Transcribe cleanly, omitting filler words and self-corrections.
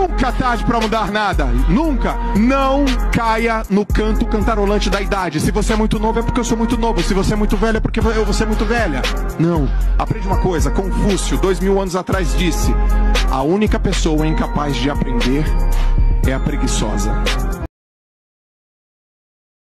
Nunca tarde pra mudar nada. Nunca. Não caia no canto cantarolante da idade. Se você é muito novo é porque eu sou muito novo. Se você é muito velho é porque eu vou ser muito velha. Não. Aprende uma coisa. Confúcio, 2000 anos atrás, disse: a única pessoa incapaz de aprender é a preguiçosa.